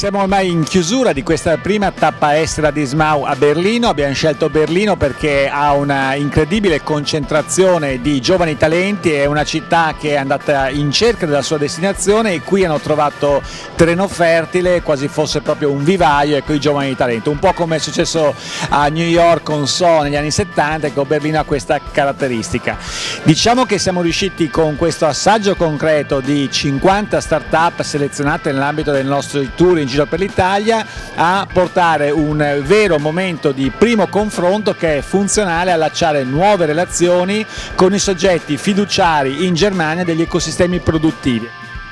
Siamo ormai in chiusura di questa prima tappa estera di SMAU a Berlino. Abbiamo scelto Berlino perché ha una incredibile concentrazione di giovani talenti, è una città che è andata in cerca della sua destinazione e qui hanno trovato terreno fertile, quasi fosse proprio un vivaio e con i giovani di talento, un po' come è successo a New York con So negli anni 70, ecco Berlino ha questa caratteristica. Diciamo che siamo riusciti con questo assaggio concreto di 50 start-up selezionate nell'ambito del nostro tour in giro per l'Italia a portare un vero momento di primo confronto che è funzionale a allacciare nuove relazioni con i soggetti fiduciari in Germania degli ecosistemi produttivi.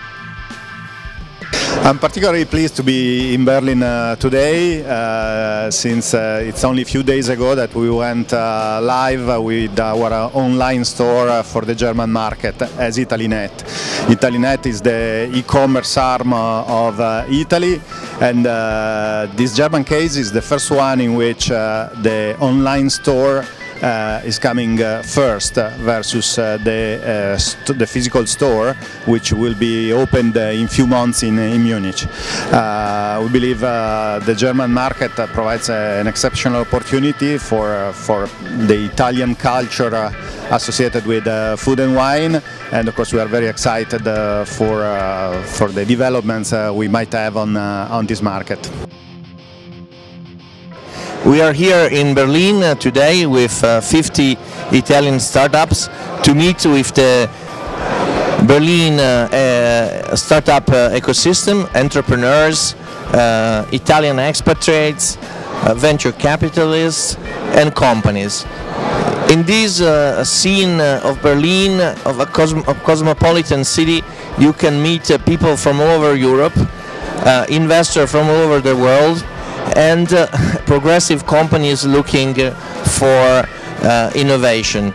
I'm particularly pleased to be in Berlin today since it's only a few days ago that we went live with our online store for the German market as Italinet. Italinet is the e-commerce arm of Italy, and this German case is the first one in which the online store is coming first versus the physical store, which will be opened in few months in Munich. We believe the German market provides an exceptional opportunity for the Italian culture associated with food and wine, and of course we are very excited for the developments we might have on this market. We are here in Berlin today with 50 Italian startups to meet with the Berlin startup ecosystem, entrepreneurs, Italian expatriates, venture capitalists and companies. In this scene of Berlin, of a cosmopolitan city, you can meet people from all over Europe, investors from all over the world, and progressive companies looking for innovation.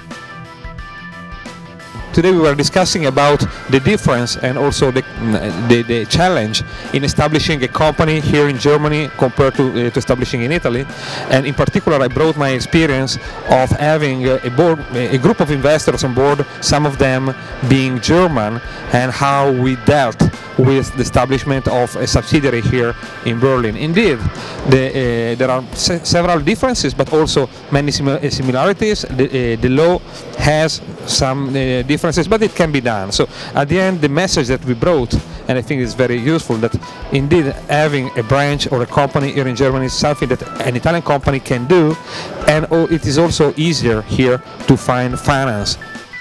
Today we were discussing about the difference and also the challenge in establishing a company here in Germany compared to establishing in Italy, and in particular I brought my experience of having a group of investors on board, some of them being German, and how we dealt with the establishment of a subsidiary here in Berlin. Indeed, there are several differences but also many similarities. The law has some differences, but it can be done. So at the end, the message that we brought, and I think it's very useful, that indeed having a branch or a company here in Germany is something that an Italian company can do, and it is also easier here to find finance.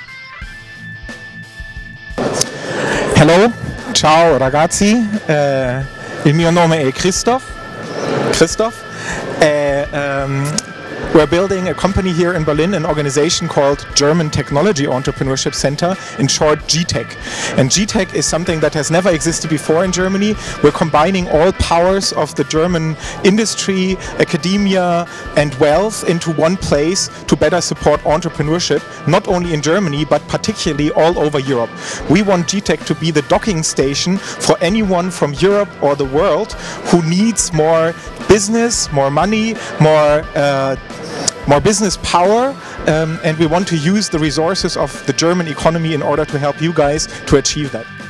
Hello, ciao ragazzi, il mio nome è Christoph. We're building a company here in Berlin, an organization called German Technology Entrepreneurship Center, in short GTEC. And GTEC is something that has never existed before in Germany. We're combining all powers of the German industry, academia and wealth into one place to better support entrepreneurship, not only in Germany but particularly all over Europe. We want GTEC to be the docking station for anyone from Europe or the world who needs more business, more money, more business power, and we want to use the resources of the German economy in order to help you guys to achieve that.